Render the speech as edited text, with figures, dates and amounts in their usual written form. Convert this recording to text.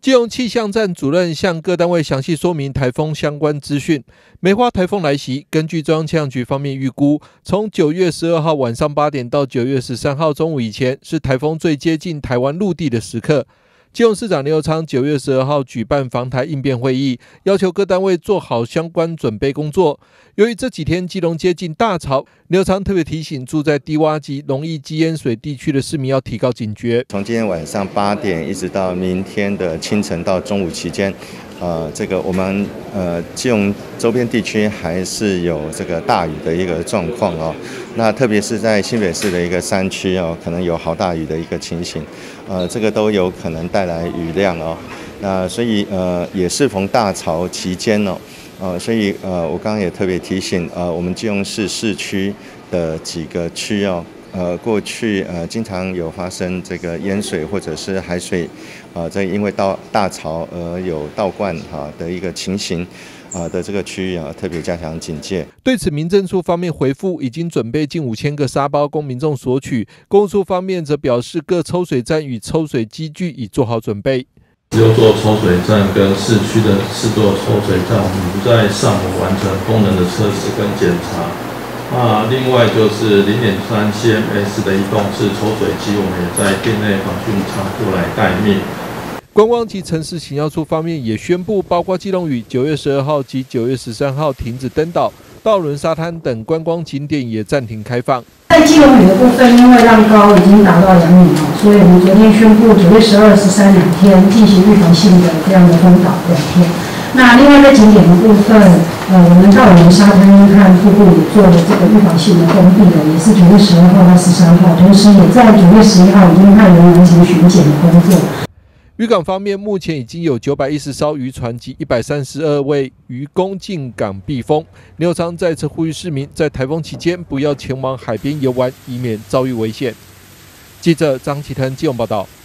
基隆气象站主任向各单位详细说明台风相关资讯。梅花台风来袭，根据中央气象局方面预估，从9月12号晚上8点到9月13号中午以前，是台风最接近台湾陆地的时刻。基隆市长林右昌9月12号举办防台应变会议，要求各单位做好相关准备工作。由于这几天基隆接近大潮，林右昌特别提醒住在低洼及容易积淹水地区的市民要提高警觉。 从今天晚上8点一直到明天的清晨到中午期间，这个我们基隆周边地区还是有这个大雨的一个状况哦。那特别是在新北市的一个山区哦，可能有豪大雨的一个情形，这个都有可能带来雨量哦。那所以也适逢大潮期间哦。所以我刚刚也特别提醒我们基隆市市区的几个区哦，过去经常有发生这个淹水或者是海水这因为大潮而有倒灌的一个情形的这个区域特别加强警戒。 对此，民政处方面回复，已经准备近5000个沙包供民众索取。公务处方面则表示，各抽水站与抽水机具已做好准备。 只有做抽水站跟市区的4座抽水站，我们在上午完成功能的测试跟检查。另外就是0.3 CMS 的移动式抽水机，我们也在店内防汛仓库来待命。 观光及城市行销处方面也宣布，包括基隆屿9月12号及9月13号停止登岛，道伦沙滩等观光景点也暂停开放。 在基隆屿的部分，因为浪高已经达到2米所以我们昨天宣布9月12、13两天进行预防性的这样的封岛2天。那另外在景点的部分，我们道伦沙滩和瀑布也做了这个预防性的封闭的，也是9月12号到13号，同时也在9月11号已经派人完成巡检的工作。 渔港方面，目前已经有910艘渔船及132位渔工进港避风。林右昌再次呼吁市民在台风期间不要前往海边游玩，以免遭遇危险。记者张启腾基隆报道。